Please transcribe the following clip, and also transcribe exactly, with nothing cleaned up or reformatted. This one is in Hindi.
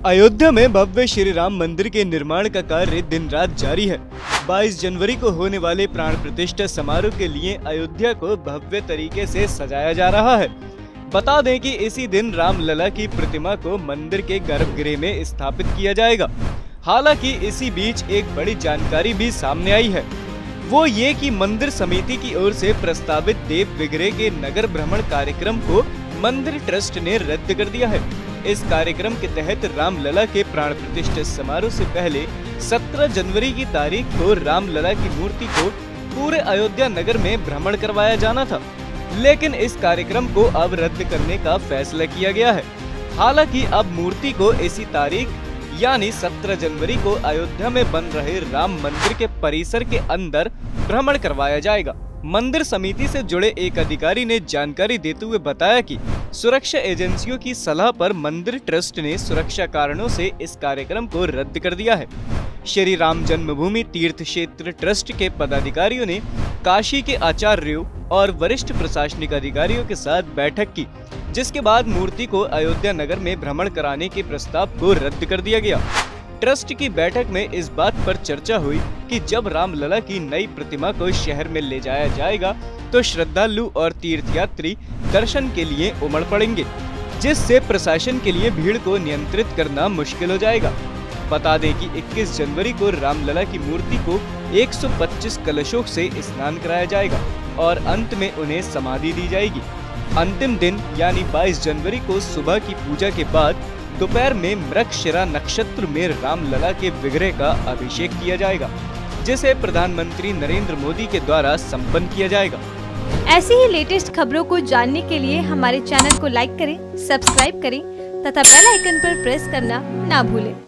अयोध्या में भव्य श्री राम मंदिर के निर्माण का कार्य दिन रात जारी है। बाईस जनवरी को होने वाले प्राण प्रतिष्ठा समारोह के लिए अयोध्या को भव्य तरीके से सजाया जा रहा है। बता दें कि इसी दिन रामलला की प्रतिमा को मंदिर के गर्भगृह में स्थापित किया जाएगा। हालांकि इसी बीच एक बड़ी जानकारी भी सामने आई है, वो ये कि मंदिर समिति की ओर से प्रस्तावित देव विग्रह के नगर भ्रमण कार्यक्रम को मंदिर ट्रस्ट ने रद्द कर दिया है। इस कार्यक्रम के तहत रामलला के प्राण प्रतिष्ठा समारोह से पहले सत्रह जनवरी की तारीख को रामलला की मूर्ति को पूरे अयोध्या नगर में भ्रमण करवाया जाना था, लेकिन इस कार्यक्रम को अब रद्द करने का फैसला किया गया है। हालांकि अब मूर्ति को इसी तारीख यानी सत्रह जनवरी को अयोध्या में बन रहे राम मंदिर के परिसर के अंदर भ्रमण करवाया जाएगा। मंदिर समिति से जुड़े एक अधिकारी ने जानकारी देते हुए बताया कि सुरक्षा एजेंसियों की सलाह पर मंदिर ट्रस्ट ने सुरक्षा कारणों से इस कार्यक्रम को रद्द कर दिया है। श्री राम जन्मभूमि तीर्थ क्षेत्र ट्रस्ट के पदाधिकारियों ने काशी के आचार्यों और वरिष्ठ प्रशासनिक अधिकारियों के साथ बैठक की, जिसके बाद मूर्ति को अयोध्या नगर में भ्रमण कराने के प्रस्ताव को रद्द कर दिया गया। ट्रस्ट की बैठक में इस बात पर चर्चा हुई कि जब रामलला की नई प्रतिमा को शहर में ले जाया जाएगा तो श्रद्धालु और तीर्थयात्री दर्शन के लिए उमड़ पड़ेंगे, जिससे प्रशासन के लिए भीड़ को नियंत्रित करना मुश्किल हो जाएगा। बता दें कि इक्कीस जनवरी को रामलला की मूर्ति को एक सौ पच्चीस कलशों से स्नान कराया जाएगा और अंत में उन्हें समाधि दी जाएगी। अंतिम दिन यानी बाईस जनवरी को सुबह की पूजा के बाद दोपहर में मृगशिरा नक्षत्र में रामलला के विग्रह का अभिषेक किया जाएगा, जिसे प्रधानमंत्री नरेंद्र मोदी के द्वारा संपन्न किया जाएगा। ऐसी ही लेटेस्ट खबरों को जानने के लिए हमारे चैनल को लाइक करें, सब्सक्राइब करें तथा बेल आइकन पर प्रेस करना ना भूलें।